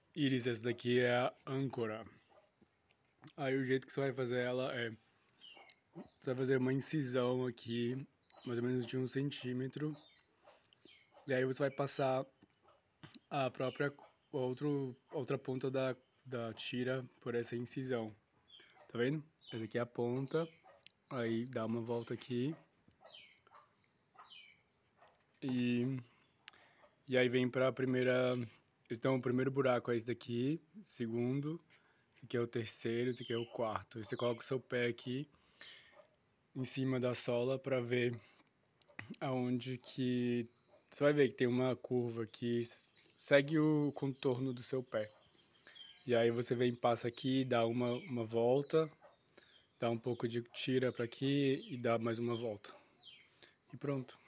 Íris, essa daqui é a âncora. Aí o jeito que você vai fazer ela é... Você vai fazer uma incisão aqui, mais ou menos de 1 centímetro. E aí você vai passar a própria outra ponta da tira por essa incisão. Tá vendo? Essa aqui é a ponta. Aí dá uma volta aqui. E aí vem pra primeira... Então o primeiro buraco é esse daqui, segundo, esse aqui é o terceiro, esse aqui é o quarto. Aí você coloca o seu pé aqui em cima da sola pra ver aonde que... Você vai ver que tem uma curva aqui, segue o contorno do seu pé. E aí você vem, passa aqui, dá uma volta, dá um pouco de tira pra aqui e dá mais uma volta. E pronto.